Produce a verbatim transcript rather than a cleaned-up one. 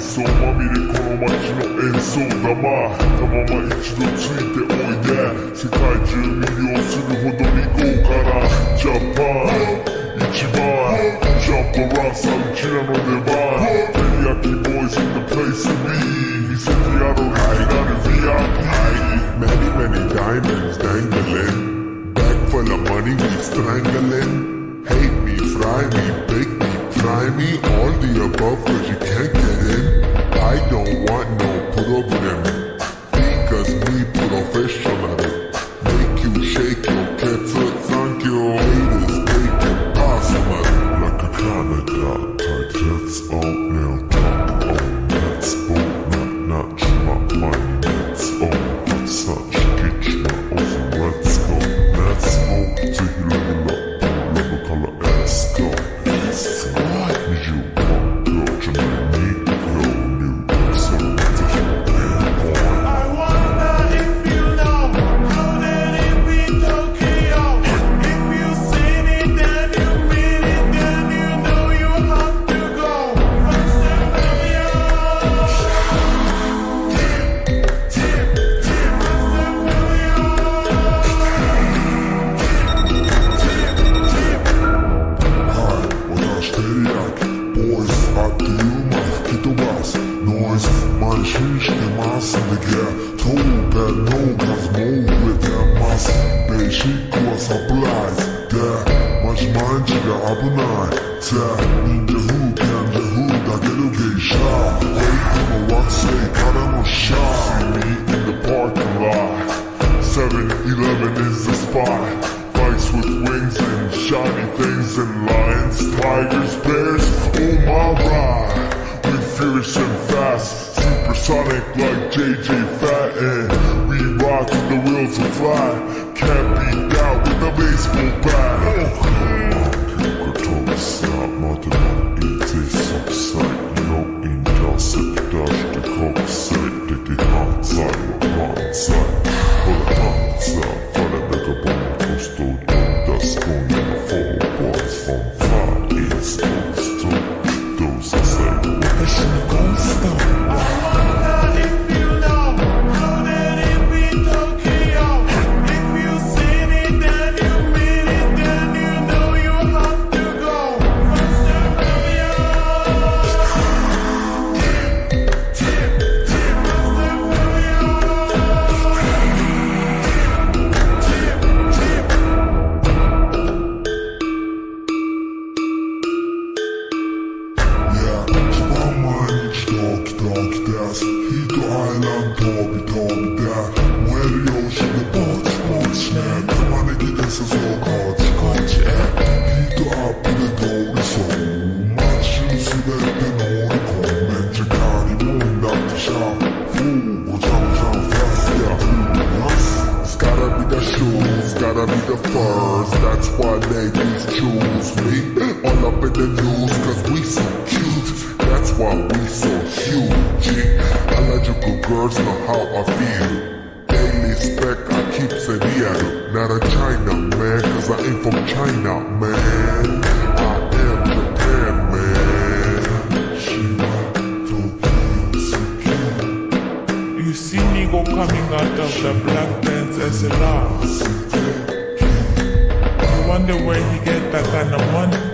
想まみれこの街の演奏玉たまま一度ついておいで世界中魅了するほどに豪華なジャパン一番ジャンプランサーうちらの出番テリヤキボーイズ in the place to be 見せてやろうオリジナル ブイアイピー Many many diamonds dangling Bag full of money we strangling Hate me, fry me, bake me, try me All the above cause you can't get in I don't want no problem Because me professional Make you shake your kettle Thank you haters, make it possible Like a Canada tight heads out now Talk on that's all Not not my money That's all But such kitchen Awesome let's go Let's go To hila hila Love color ass go Let's go You want girl Tonight need to go New So to I wonder if you know How that it be Tokyo If you seen it then you mean it Then you know you have to go First and foremost Tip, tip, tip First and foremost Tip, tip Teriyaki Boyz あっという間吹き飛ばすノイズ慢心してますんで Get told that no cause more withinますベーシックはサプライズでマジ毎日が危ないぜ忍者風賢者風だけど芸者ホイップの惑星からのシャー See me in the parking lot seven eleven is the spot Bikes with wings and shiny things and lions, tigers, bears, oh my ride. We fierce and fast, supersonic like J J Fatten. We rock till the wheels will fly, can't beat out with a baseball bat. Oh, come on, you could talk snap, mother don't eat this subside. No injustice, dash the coke side, take it outside, hot side. Pull it outside, follow the nigga bomb. Stole that's going in the four boys from far east coast to those that say I should go stop I wonder if you know How that it be Tokyo If you seen it then you mean it Then you know you have to go First and foremost Tip, tip, tip First and foremost Gotta be the furs, that's why ladies choose me All up in the news cause we so cute That's why we so huge Illogical girls know how I feel Daily spec I keep serial Not a China man cause I ain't from China man I am Japan man Shiva, Tokyo, Suki You see me go coming out of the black pants S L R I wonder where he get that kind of money